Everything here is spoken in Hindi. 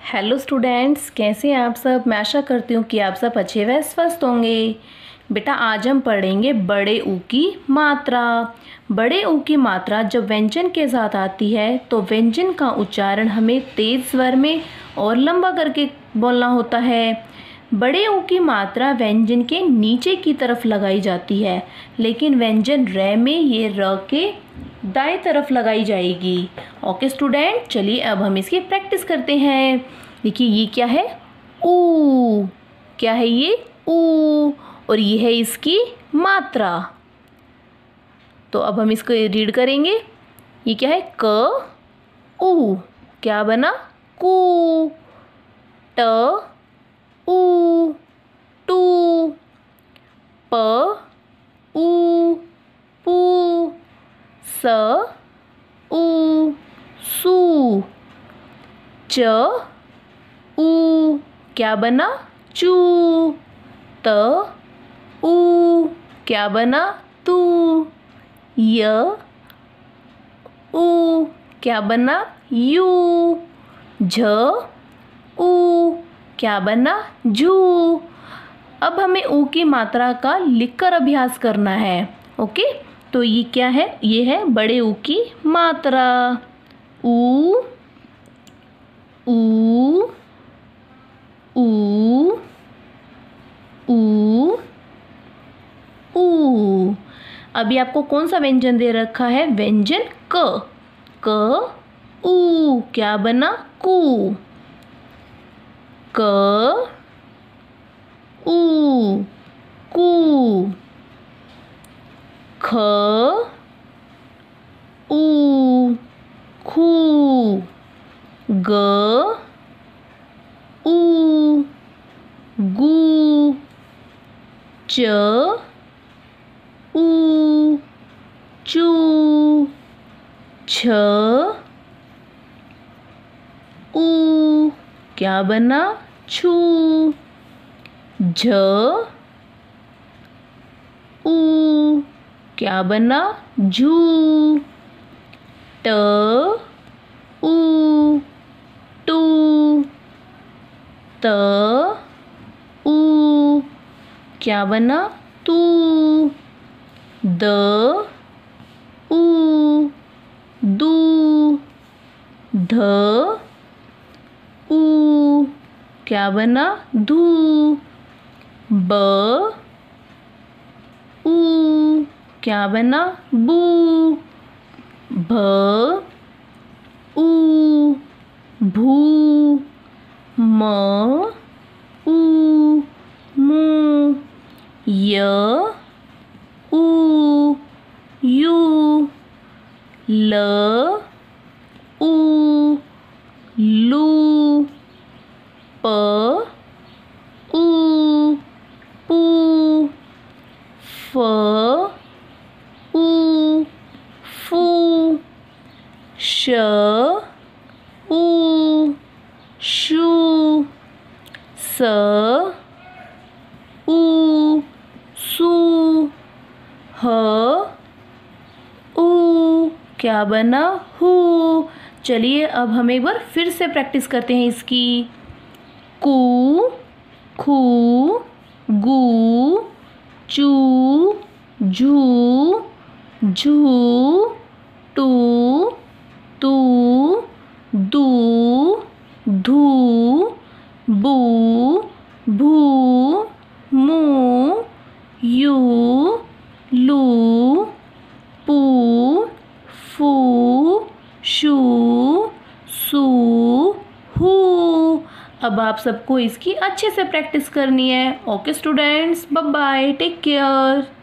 हेलो स्टूडेंट्स, कैसे हैं आप सब। मैं आशा करती हूँ कि आप सब अच्छे व स्वस्थ होंगे। बेटा आज हम पढ़ेंगे बड़े ऊ की मात्रा। बड़े ऊ की मात्रा जब व्यंजन के साथ आती है तो व्यंजन का उच्चारण हमें तेज स्वर में और लंबा करके बोलना होता है। बड़े ऊ की मात्रा व्यंजन के नीचे की तरफ लगाई जाती है, लेकिन व्यंजन र में ये र के दाएं तरफ लगाई जाएगी। ओके स्टूडेंट, चलिए अब हम इसकी प्रैक्टिस करते हैं। देखिए ये क्या है, ऊ। क्या है ये, ऊ, और ये है इसकी मात्रा। तो अब हम इसको रीड करेंगे। ये क्या है, क ऊ, क्या बना, कू। ट ऊ, टू। प ऊ, पू। स ऊ, सू। च ऊ, क्या बना, चू। त ऊ, क्या बना, तू। य ऊ, क्या बना, यू। झ ऊ, क्या बना, जू। अब हमें ऊ की मात्रा का लिखकर अभ्यास करना है। ओके, तो ये क्या है, ये है बड़े ऊ की मात्रा। ऊ ऊ ऊ ऊ ऊ। अभी आपको कौन सा व्यंजन दे रखा है, व्यंजन क। क ऊ, क्या बना, कू। क ऊ, कू। ख ऊ, खू। ग ऊ, गू। च ऊ, चू। छ ऊ, क्या बना, छू। झ ऊ, क्या बना, झू। ट ऊ, टू। त ऊ, क्या बना, तू। द ऊ, दू। ध ऊ, क्या बना, धू। ब ऊ, क्या बना, बू। भ ऊ, भू। म ऊ, मू। य ऊ, यू। ल ऊ, लू। प ऊ, पू। फ ऊ, फू। श ऊ, शू। स ऊ, सू। ह ऊ, क्या बना, हू। चलिए अब हम एक बार फिर से प्रैक्टिस करते हैं इसकी। कू, खू, गू, चू, झू, झू। टू, तू, दू, धू। बू, भू, मू। यू, लू। पू, फू, शू, सू, हू। अब आप सबको इसकी अच्छे से प्रैक्टिस करनी है। Okay students, bye bye, take care.